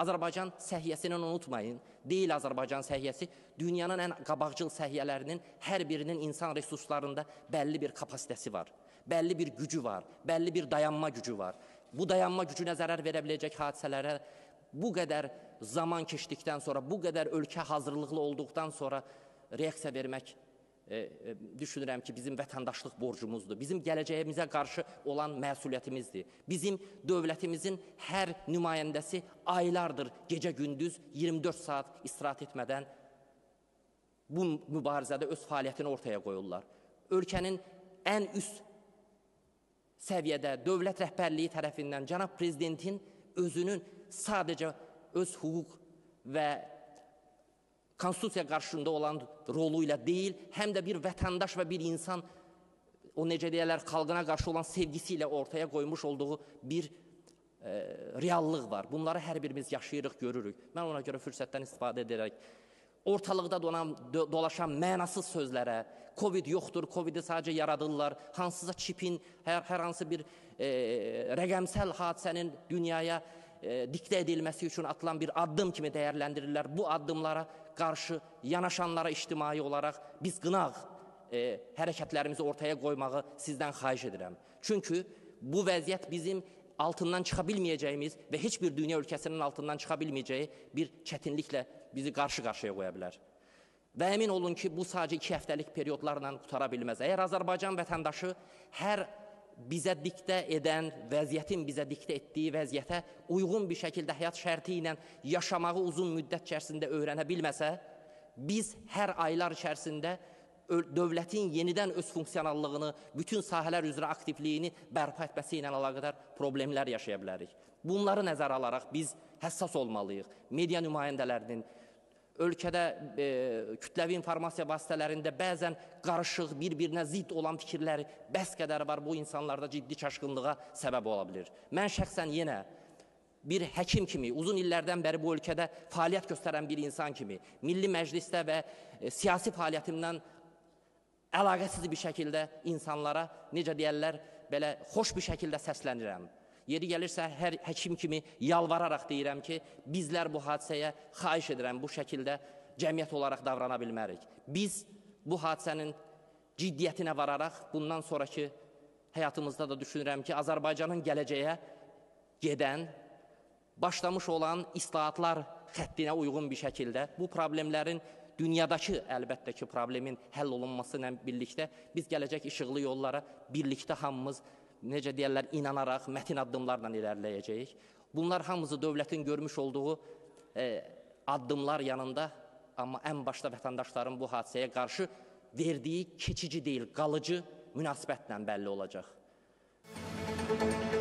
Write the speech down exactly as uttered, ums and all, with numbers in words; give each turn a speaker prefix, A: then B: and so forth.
A: Azərbaycan səhiyyəsini unutmayın. Deyil Azərbaycan səhiyyəsi, dünyanın ən qabaqcıl səhiyyələrinin hər birinin insan resurslarında bəlli bir kapasitesi var. Bəlli bir gücü var, bəlli bir dayanma gücü var. Bu dayanma gücünə zərər verə biləcək hadisələrə bu qədər zaman keçdikdən sonra, bu qədər ölkə hazırlıqlı olduqdan sonra reaksiya vermək e, e, düşünürəm ki, bizim vətəndaşlıq borcumuzdur. Bizim gələcəyimizə qarşı olan məsuliyyətimizdir. Bizim dövlətimizin hər nümayəndəsi aylardır, gecə-gündüz iyirmi dörd saat istirahət etmədən bu mübarizədə öz fəaliyyətini ortaya qoyurlar. Ölkənin ən üst səviyyədə dövlət rəhbərliyi tərəfindən cənab prezidentin özünün sadəcə öz hüquq və konstitusiya qarşısında olan rolu ilə deyil, həm də bir vətəndaş və bir insan, o necə deyərlər, xalqına qarşı olan sevgisi ilə ortaya qoymuş olduğu bir e, reallıq var. Bunları hər birimiz yaşayırıq, görürük. Mən ona görə fürsətdən istifadə edərək, ortalıqda dolan, dolaşan mənasız sözlərə, Covid yoxdur, Covidi sadəcə yaradırlar, hansısa çipin, hər, hər hansı bir e, rəqəmsəl hadisənin dünyaya e, diktə edilməsi üçün atılan bir addım kimi dəyərləndirirlər. Bu addımlara qarşı yanaşanlara ictimai olaraq biz qınaq e, hərəkətlərimizi ortaya qoymağı sizdən xahiş edirəm. Çünki bu vəziyyət bizim altından çıxa bilməyəcəyimiz və heç bir dünya ülkəsinin altından çıxa bilməyəcəyi bir çətinliklə bizi qarşı-qarşıya qoya bilər. Və əmin olun ki, bu sadəcə iki həftəlik periodlarla qutara bilməz. Əgər Azərbaycan vətəndaşı hər bizə diktə edən, vəziyyətin bizə diktə etdiyi vəziyyətə uyğun bir şəkildə həyat şərti ilə yaşamağı uzun müddət içərisində öyrənə bilməsə, biz hər aylar içərisində dövlətin yenidən öz funksionallığını, bütün sahələr üzrə aktivliyini bərpa etməsi ilə əlaqədar problemlər yaşaya bilərik. Bunları nəzərə alaraq biz həssas olmalıyıq. Media nümayəndələrinin, ölkədə e, kütləvi informasiya vasitələrində bəzən qarışıq, bir-birinə zidd olan fikirləri bəs qədər var, bu insanlarda ciddi çaşqınlığa səbəb ola bilir. Mən şəxsən yenə bir həkim kimi, uzun illərdən bəri bu ölkədə fəaliyyət göstərən bir insan kimi, Milli Məclisdə və e, siyasi fəaliyyətimdən əlaqəsiz bir şəkildə insanlara, necə deyərlər, belə xoş bir şəkildə səslənirəm. Yeri gəlirsə, hər həkim kimi yalvararaq deyirəm ki, bizlər bu hadisəyə xahiş edirəm, bu şəkildə cəmiyyət olaraq davrana bilmərik. Biz bu hadisənin ciddiyyətinə vararaq, bundan sonraki həyatımızda da düşünürəm ki, Azərbaycanın gələcəyə gedən, başlamış olan islahatlar xəttinə uyğun bir şəkildə bu problemlərin dünyadakı əlbəttə ki, problemin həll olunması ilə birlikdə biz gələcək işıqlı yollara birlikdə hamımız, necə deyərlər, inanaraq, mətin addımlarla ilərləyəcəyik. Bunlar hamısı dövlətin görmüş olduğu e, addımlar yanında, amma ən başda vətəndaşların bu hadisəyə qarşı verdiyi keçici deyil, qalıcı münasibətlə bəlli olacaq.